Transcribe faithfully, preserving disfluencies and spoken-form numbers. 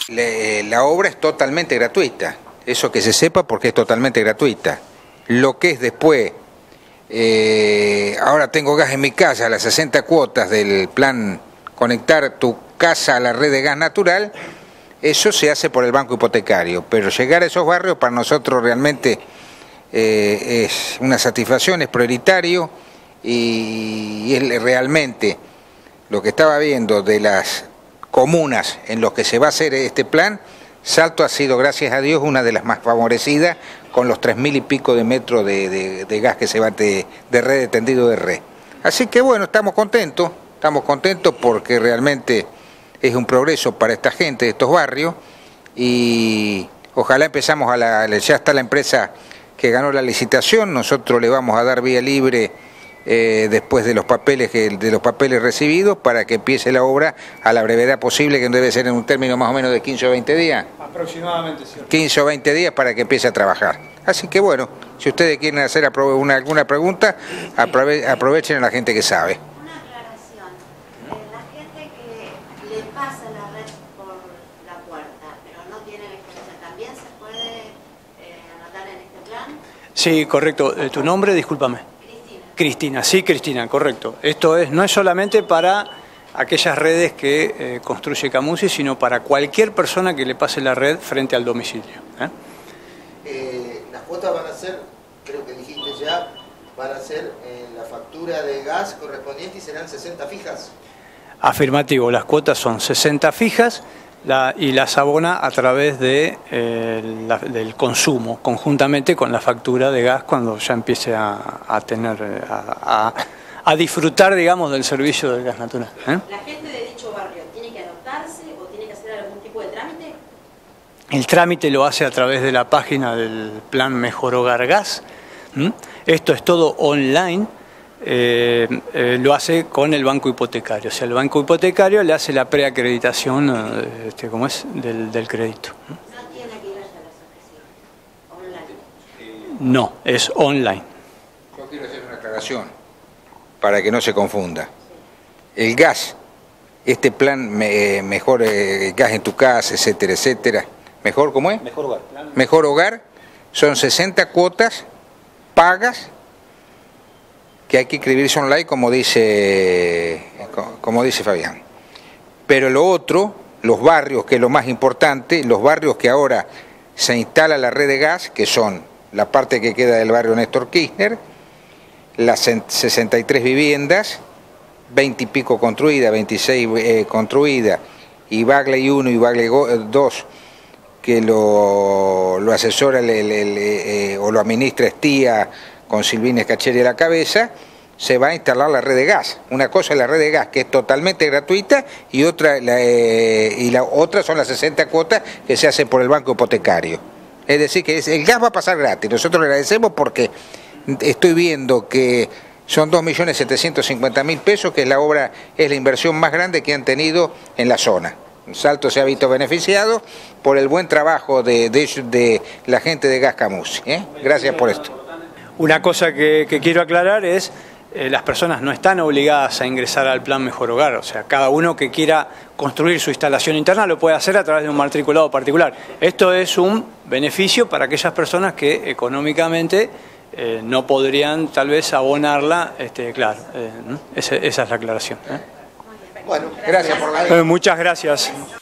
Le, la obra es totalmente gratuita, eso que se sepa porque es totalmente gratuita. Lo que es después, eh, ahora tengo gas en mi casa, las sesenta cuotas del plan Conectar tu casa a la red de gas natural, eso se hace por el banco hipotecario, pero llegar a esos barrios para nosotros realmente eh, es una satisfacción, es prioritario y, y es realmente lo que estaba viendo de las comunas en los que se va a hacer este plan. Salto ha sido, gracias a Dios, una de las más favorecidas con los tres mil y pico de metros de, de, de gas que se va de, de red, de tendido de red. Así que bueno, estamos contentos, estamos contentos porque realmente es un progreso para esta gente de estos barrios y ojalá empezamos a la, ya está la empresa que ganó la licitación, nosotros le vamos a dar vía libre Eh, después de los papeles que, de los papeles recibidos para que empiece la obra a la brevedad posible, que debe ser en un término más o menos de quince o veinte días. Aproximadamente, ¿cierto? quince o veinte días para que empiece a trabajar. Así que bueno, si ustedes quieren hacer una, alguna pregunta, aprove aprovechen a la gente que sabe. Una aclaración. Eh, la gente que le pasa la red por la puerta, pero no tiene la experiencia, ¿también se puede eh, anotar en este plan? Sí, correcto. ¿Tu nombre? Discúlpame. Cristina, sí, Cristina, correcto. Esto es, no es solamente para aquellas redes que eh, construye Camusi, sino para cualquier persona que le pase la red frente al domicilio. ¿eh? Eh, las cuotas van a ser, creo que dijiste ya, van a ser en la factura de gas correspondiente y serán sesenta fijas. Afirmativo, las cuotas son sesenta fijas la, y las abona a través de, eh, la, del consumo, conjuntamente con la factura de gas cuando ya empiece a, a tener, a, a, a disfrutar, digamos, del servicio del gas natural. ¿eh? ¿La gente de dicho barrio tiene que anotarse o tiene que hacer algún tipo de trámite? El trámite lo hace a través de la página del Plan Mejor Hogar Gas. ¿Mm? Esto es todo online. Eh, eh, lo hace con el banco hipotecario, o sea, el banco hipotecario le hace la preacreditación eh, este, ¿cómo es? Del, del crédito. ¿No tiene que ir allá a las oficinas? ¿Online? No, es online. Yo quiero hacer una aclaración para que no se confunda. El gas, este plan me, mejor eh, gas en tu casa, etcétera, etcétera, ¿mejor cómo es? Mejor hogar. Mejor hogar, son sesenta cuotas pagas que hay que inscribirse online, como dice, como dice Fabián. Pero lo otro, los barrios, que es lo más importante, los barrios que ahora se instala la red de gas, que son la parte que queda del barrio Néstor Kirchner, las sesenta y tres viviendas, veinte y pico construidas, veintiséis eh, construidas, y Bagley uno y Bagley dos, que lo, lo asesora el, el, el, eh, o lo administra Estía, con Silvina Scaccheri a la cabeza, se va a instalar la red de gas. Una cosa es la red de gas, que es totalmente gratuita, y otra, la, eh, y la otra son las sesenta cuotas que se hacen por el banco hipotecario. Es decir, que es, el gas va a pasar gratis. Nosotros le agradecemos porque estoy viendo que son dos millones setecientos cincuenta mil pesos, que es la obra, es la inversión más grande que han tenido en la zona. Salto se ha visto beneficiado por el buen trabajo de, de, de la gente de Gas Camusi. ¿eh? Gracias por esto. Una cosa que, que quiero aclarar es, eh, las personas no están obligadas a ingresar al Plan Mejor Hogar, o sea, cada uno que quiera construir su instalación interna lo puede hacer a través de un matriculado particular. Esto es un beneficio para aquellas personas que económicamente eh, no podrían tal vez abonarla, este, claro, eh, ¿no? esa, esa es la aclaración. ¿eh? Bueno, gracias por la... Eh, muchas gracias.